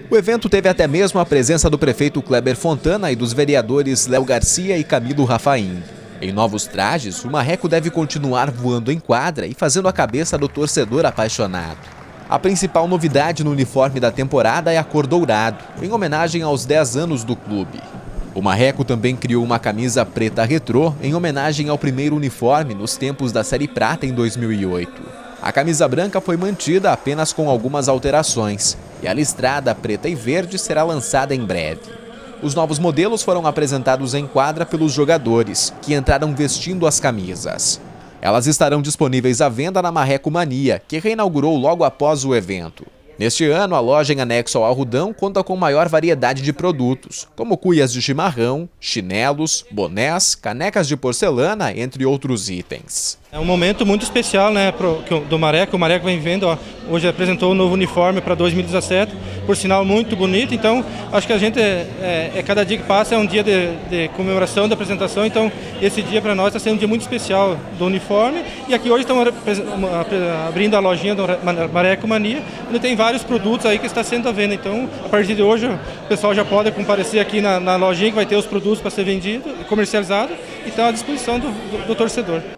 O evento teve até mesmo a presença do prefeito Kleber Fontana e dos vereadores Léo Garcia e Camilo Rafaim. Em novos trajes, o marreco deve continuar voando em quadra e fazendo a cabeça do torcedor apaixonado. A principal novidade no uniforme da temporada é a cor dourado, em homenagem aos 10 anos do clube. O marreco também criou uma camisa preta retrô em homenagem ao primeiro uniforme nos tempos da Série Prata em 2008. A camisa branca foi mantida apenas com algumas alterações e a listrada preta e verde será lançada em breve. Os novos modelos foram apresentados em quadra pelos jogadores, que entraram vestindo as camisas. Elas estarão disponíveis à venda na Marreco Mania, que reinaugurou logo após o evento. Neste ano, a loja em anexo ao Arrudão conta com maior variedade de produtos, como cuias de chimarrão, chinelos, bonés, canecas de porcelana, entre outros itens. É um momento muito especial, né, do Marreco. O Marreco vem vendo, hoje apresentou o novo uniforme para 2017, por sinal muito bonito. Então, acho que a gente, cada dia que passa é um dia de comemoração, de apresentação. Então, esse dia para nós está sendo um dia muito especial do uniforme. E aqui hoje estamos abrindo a lojinha do Marreco Mania, onde tem vários produtos aí que está sendo à venda. Então, a partir de hoje, o pessoal já pode comparecer aqui na lojinha que vai ter os produtos para ser vendido, comercializado e está à disposição do torcedor.